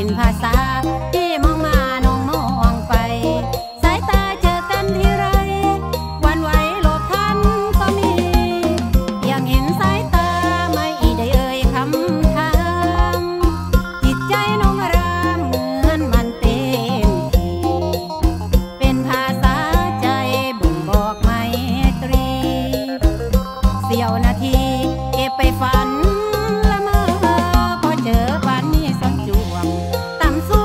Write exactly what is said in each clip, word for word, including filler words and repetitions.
ภาษาที่มองมาน้องมองไปสายตาเจอกันทีไรวันไหวหลบทันก็มียังเห็นสายตาไม่ได้เอ่ยคำถามจิตใจน้องรามเหมือนมันเต้นทีเป็นภาษาใจบ่งบอกไมตรีเสี้ยวนาทีเก็บไปฝันละเมอพอเจอฝันนี้สนจวงต่ำสุ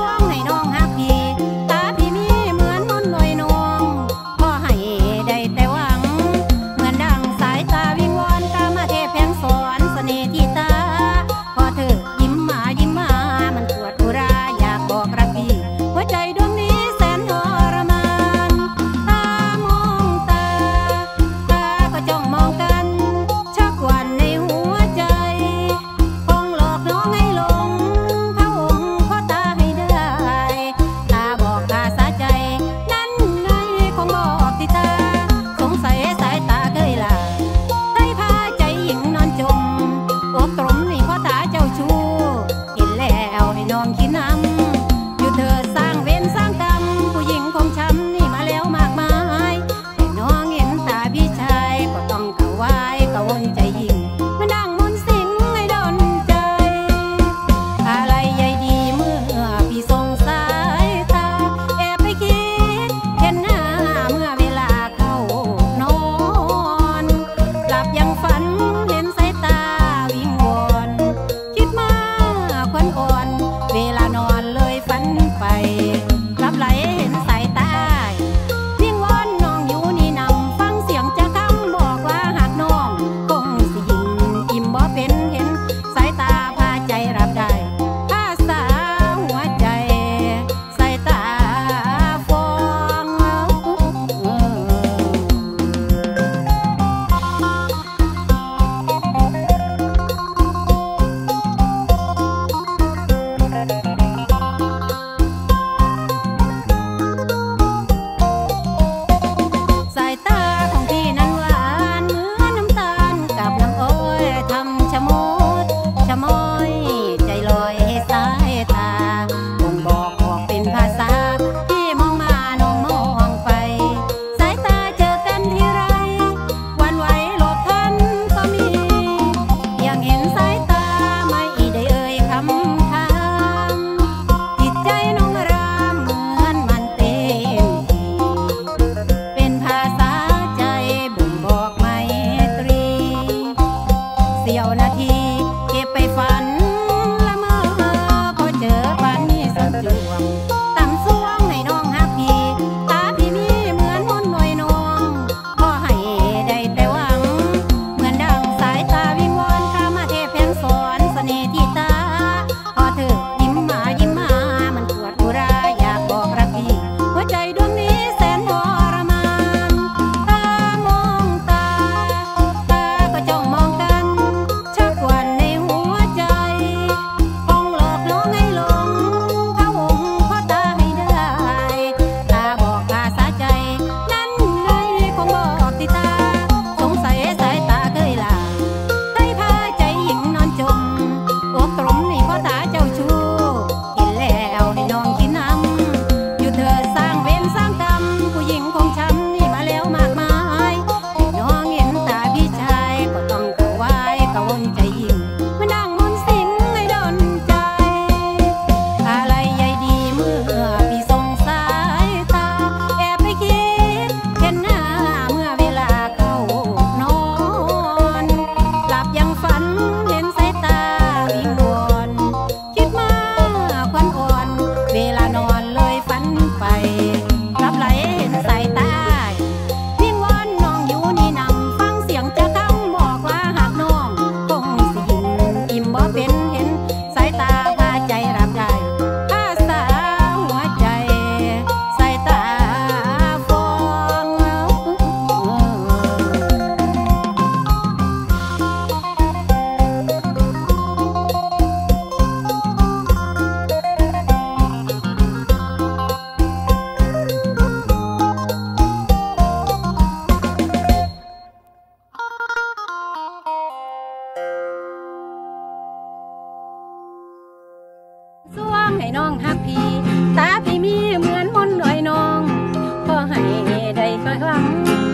ให้น้องฮักพี่ตาพี่มีเหมือนมนต์อ้อยน้องพอให้ได้ค่อยหวัง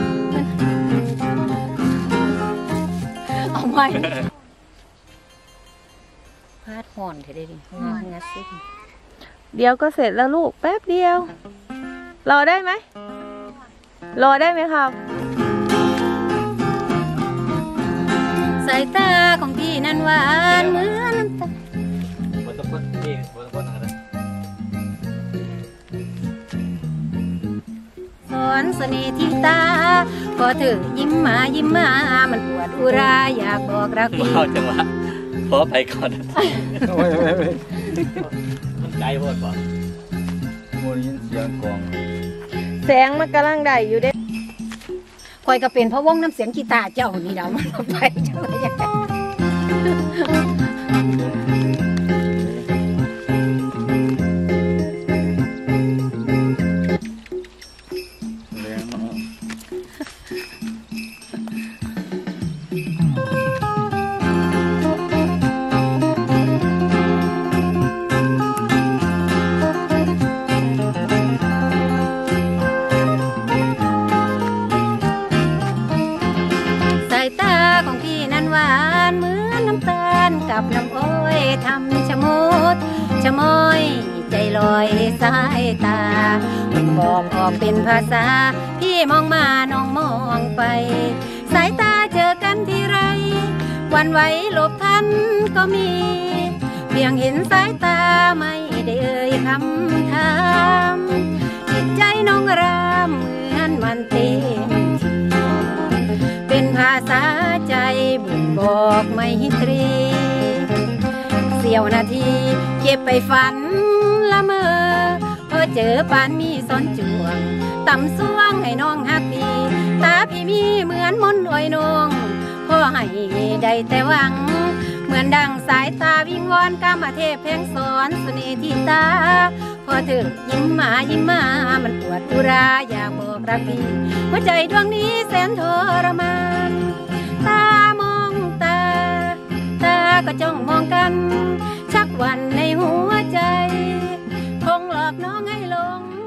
เอาไว้พาดห่อนเถอะได้ดิงัดซิเดี๋ยวก็เสร็จแล้วลูกแป๊บเดียวรอได้ไหมรอได้ไหมครับสายตาของพี่นั้นหวานเหมือนน้ำตาสอนเสน่ห์ที่ตาพอเธอยิ้มมายิ้มมามันปวดอุราอยากบอกรักพี่เอาจังหวะพอไปก่อนมันใจหมดป่ะโมยินเสียงกองแสงมันกำลังได้อยู่เด้คอยก็เป็นเพราะวงน้ำเสียงกีตาร์เจ้านี่เรามันไปเจ้าอย่างกับน้ำอ้อยทำชะมดชะม้อยใจลอยสายตาบอกออกเป็นภาษาพี่มองมาน้องมองไปสายตาเจอกันทีไรวันไหวหลบทันก็มีเพียงเห็นสายตาไม่ได้เอ่ยคำถามจิตใจน้องรามเหมือนมันเต้นเป็นภาษาใจบ่งบอกไม่ตรีเสี้ยวนาทีเก็บไปฝันละเมอพอเจอปานมีซ้อนจวงต่ำสวงให้น้องฮักพี่ตาพี่มีเหมือนมนต์อ้อยน้องพ่อให้ได้แต่หวังเหมือนดังสายตาวิงวอนกามเทพแพงสอนเสน่ห์ที่ตาพอเธอยิ้มมายิ้มมามันปวดอุราอยากบอกรักพี่หัวใจดวงนี้แสนทรมานตามองตาตาก็จ้องมองกันชักวันในหัวใจคงหลอกน้องให้หลง